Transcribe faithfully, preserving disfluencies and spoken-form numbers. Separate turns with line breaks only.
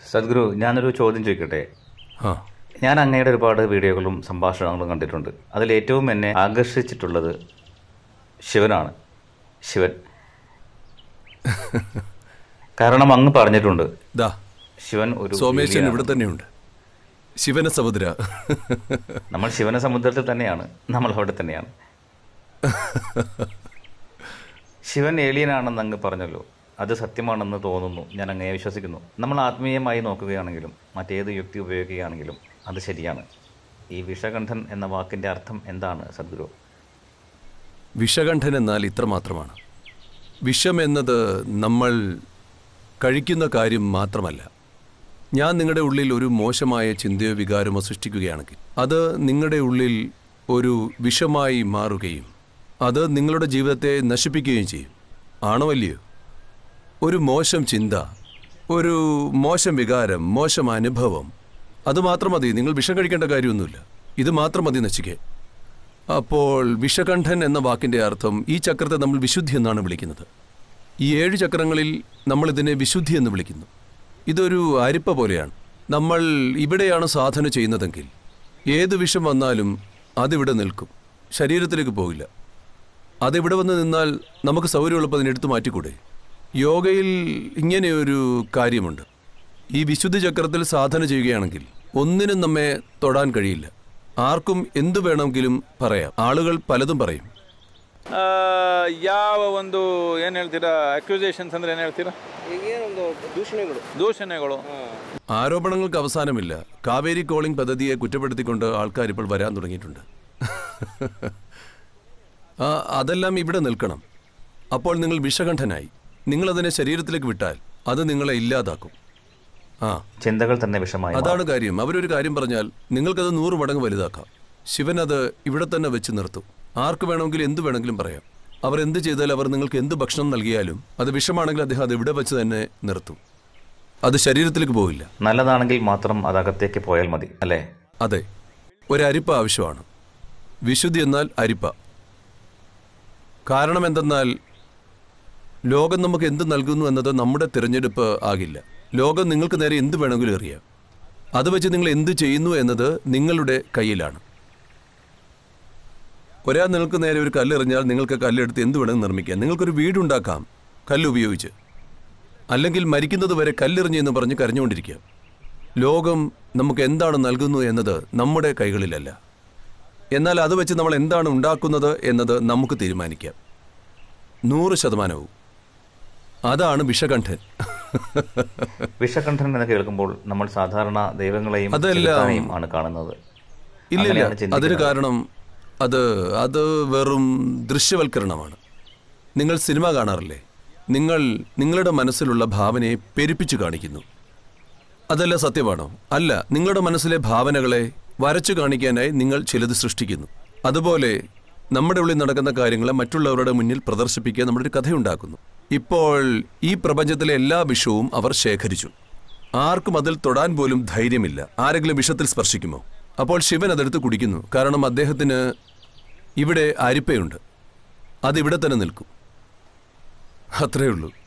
സദ്ഗുരു, ഞാനൊരു ചോദ്യം ചോദിക്കട്ടെ? ഞാൻ അങ്ങയുടെ ഒരുപാട് വീഡിയോകളും സംഭാഷണങ്ങളും കണ്ടിട്ടുണ്ട്. അതിലേറ്റവും എന്നെ ആകർഷിച്ചിട്ടുള്ളത് ശിവനാണ്. ശിവൻ. കാരണം അങ്ങ് പറഞ്ഞിട്ടുണ്ട്, ശിവൻ ഒരു
സോമേശ്വരൻ ഇവിടെ തന്നെയുണ്ട്. ശിവന സമുദ്ര.
നമ്മൾ ശിവന സമുദ്രത്തിൽ തന്നെയാണ്, നമ്മൾ അവിടെ തന്നെയാണ്. ശിവൻ ഏലിയനാണെന്ന് അങ്ങ് പറഞ്ഞല്ലോ, അത് സത്യമാണെന്ന് തോന്നുന്നു. ഞാൻ അങ്ങയെ വിശ്വസിക്കുന്നു. നമ്മൾ ആത്മീയമായി നോക്കുകയാണെങ്കിലും മറ്റേത് യുക്തി ഉപയോഗിക്കുകയാണെങ്കിലും അത് ശരിയാണ്. ഈ വിഷകണ്ഠൻ എന്ന വാക്കിൻ്റെ അർത്ഥം എന്താണ് സദ്ഗുരു?
വിഷകണ്ഠൻ എന്നാൽ ഇത്ര മാത്രമാണ്. വിഷം എന്നത് നമ്മൾ കഴിക്കുന്ന കാര്യം മാത്രമല്ല. ഞാൻ നിങ്ങളുടെ ഉള്ളിൽ ഒരു മോശമായ ചിന്തയോ വികാരമോ സൃഷ്ടിക്കുകയാണെങ്കിൽ അത് നിങ്ങളുടെ ഉള്ളിൽ ഒരു വിഷമായി മാറുകയും അത് നിങ്ങളുടെ ജീവിതത്തെ നശിപ്പിക്കുകയും ചെയ്യും. ആണോ അല്ലയോ? ഒരു മോശം ചിന്ത, ഒരു മോശം വികാരം, മോശം അനുഭവം, അതുമാത്രം മതി. നിങ്ങൾ വിഷം കഴിക്കേണ്ട കാര്യമൊന്നുമില്ല. ഇത് മാത്രം മതി നശിക്കാൻ. അപ്പോൾ വിഷകണ്ഠൻ എന്ന വാക്കിൻ്റെ അർത്ഥം ഈ ചക്രത്തെ നമ്മൾ വിശുദ്ധി എന്നാണ് വിളിക്കുന്നത്. ഈ ഏഴ് ചക്രങ്ങളിൽ നമ്മളിതിനെ വിശുദ്ധി എന്ന് വിളിക്കുന്നു. ഇതൊരു അരിപ്പ പോലെയാണ്. നമ്മൾ ഇവിടെയാണ് സാധന ചെയ്യുന്നതെങ്കിൽ ഏത് വിഷം വന്നാലും അതിവിടെ നിൽക്കും, ശരീരത്തിലേക്ക് പോകില്ല. അതിവിടെ വന്ന് നിന്നാൽ നമുക്ക് സൗകര്യമുള്ളപ്പോൾ അതിനെടുത്ത് മാറ്റിക്കൂടെ? യോഗയിൽ ഇങ്ങനെയൊരു കാര്യമുണ്ട്. ഈ വിശുദ്ധി ചക്രത്തിൽ സാധന ചെയ്യുകയാണെങ്കിൽ ഒന്നിനും നമ്മെ തൊടാൻ കഴിയില്ല. ആർക്കും എന്തു വേണമെങ്കിലും പറയാം. ആളുകൾ പലതും പറയും.
ಯಾವ ಒಂದು ಏನು ಹೇಳ್ತೀರಾ, ಅಕ್ಯೂಸೇಷನ್ಸ್ ಅಂದ್ರೆ ಏನು ಹೇಳ್ತೀರಾ? ದೂಷಣೆಗಳು ದೂಷಣೆಗಳು
ആരോപണങ്ങൾക്ക് അവസാനമില്ല. കാവേരി കോളിംഗ് പദ്ധതിയെ കുറ്റപ്പെടുത്തിക്കൊണ്ട് ആൾക്കാർ ഇപ്പോൾ വരാൻ തുടങ്ങിയിട്ടുണ്ട്. അതെല്ലാം ഇവിടെ നിൽക്കണം. അപ്പോൾ നിങ്ങൾ വിഷകണ്ഠനായി. നിങ്ങളതിനെ ശരീരത്തിലേക്ക് വിട്ടാൽ അത് നിങ്ങളെ ഇല്ലാതാക്കും. ആ
ചിന്തകൾ തന്നെ വിഷമായി.
അതാണ് കാര്യം. അവരൊരു കാര്യം പറഞ്ഞാൽ നിങ്ങൾക്കത് നൂറ് മടങ്ങ് വലുതാക്കാം. ശിവൻ അത് ഇവിടെ തന്നെ വെച്ച് നിർത്തും. ആർക്ക് വേണമെങ്കിലും എന്ത് വേണമെങ്കിലും പറയാം. അവർ എന്ത് ചെയ്താലും, അവർ നിങ്ങൾക്ക് എന്ത് ഭക്ഷണം നൽകിയാലും അത് വിഷമാണെങ്കിൽ അദ്ദേഹം അത് ഇവിടെ വെച്ച് തന്നെ നിർത്തും. അത് ശരീരത്തിലേക്ക് പോവില്ല.
നല്ലതാണെങ്കിൽ മാത്രം അത് അകത്തേക്ക് പോയാൽ മതി, അല്ലേ?
അതെ, ഒരു അരിപ്പ ആവശ്യമാണ്. വിശുദ്ധി എന്നാൽ അരിപ്പ. കാരണം എന്തെന്നാൽ ലോകം നമുക്ക് എന്ത് നൽകുന്നു എന്നത് നമ്മുടെ തിരഞ്ഞെടുപ്പ് ആകില്ല. ലോകം നിങ്ങൾക്ക് നേരെ എന്ത് വേണമെങ്കിലും അറിയാം. അത് വെച്ച് നിങ്ങൾ എന്ത് ചെയ്യുന്നു എന്നത് നിങ്ങളുടെ കയ്യിലാണ്. ഒരാൾ നിങ്ങൾക്ക് നേരെ ഒരു കല്ലെറിഞ്ഞാൽ നിങ്ങൾക്ക് കല്ലെടുത്ത് എന്ത് വേണമെങ്കിൽ നിർമ്മിക്കാം. നിങ്ങൾക്കൊരു വീടുണ്ടാക്കാം കല്ലുപയോഗിച്ച്. അല്ലെങ്കിൽ മരിക്കുന്നത് വരെ കല്ലെറിഞ്ഞ് എന്ന് പറഞ്ഞ് കരഞ്ഞുകൊണ്ടിരിക്കാം. ലോകം നമുക്ക് എന്താണ് നൽകുന്നു എന്നത് നമ്മുടെ കൈകളിലല്ല. എന്നാൽ അത് വെച്ച് നമ്മൾ എന്താണ് ഉണ്ടാക്കുന്നത് എന്നത് നമുക്ക് തീരുമാനിക്കാം, നൂറ് ശതമാനവും. അതാണ് വിഷകണ്ഠൻ.
വിഷകണ്ഠൻ എന്ന് കേൾക്കുമ്പോൾ നമ്മൾ സാധാരണ ദൈവങ്ങളെയും
അതെല്ലാം
ആണ് കാണുന്നത്.
ഇല്ലില്ല, അതിന് കാരണം അത് അത് വെറും ദൃശ്യവൽക്കരണമാണ്. നിങ്ങൾ സിനിമ കാണാറില്ലേ? നിങ്ങൾ നിങ്ങളുടെ മനസ്സിലുള്ള ഭാവനയെ പെരുപ്പിച്ചു കാണിക്കുന്നു. അതല്ല സത്യമാണോ? അല്ല, നിങ്ങളുടെ മനസ്സിലെ ഭാവനകളെ വരച്ചു കാണിക്കാനായി നിങ്ങൾ ചിലത് സൃഷ്ടിക്കുന്നു. അതുപോലെ നമ്മുടെ ഉള്ളിൽ നടക്കുന്ന കാര്യങ്ങളെ മറ്റുള്ളവരുടെ മുന്നിൽ പ്രദർശിപ്പിക്കാൻ നമ്മളൊരു കഥയുണ്ടാക്കുന്നു. ഇപ്പോൾ ഈ പ്രപഞ്ചത്തിലെ എല്ലാ വിഷവും അവർ ശേഖരിച്ചു. ആർക്കും അതിൽ തൊടാൻ പോലും ധൈര്യമില്ല. ആരെങ്കിലും വിഷത്തിൽ സ്പർശിക്കുമോ? അപ്പോൾ ശിവൻ അതെടുത്ത് കുടിക്കുന്നു. കാരണം അദ്ദേഹത്തിന് ഇവിടെ അരിപ്പയുണ്ട്. അതിവിടെ തന്നെ നിൽക്കും. അത്രയേ ഉള്ളൂ.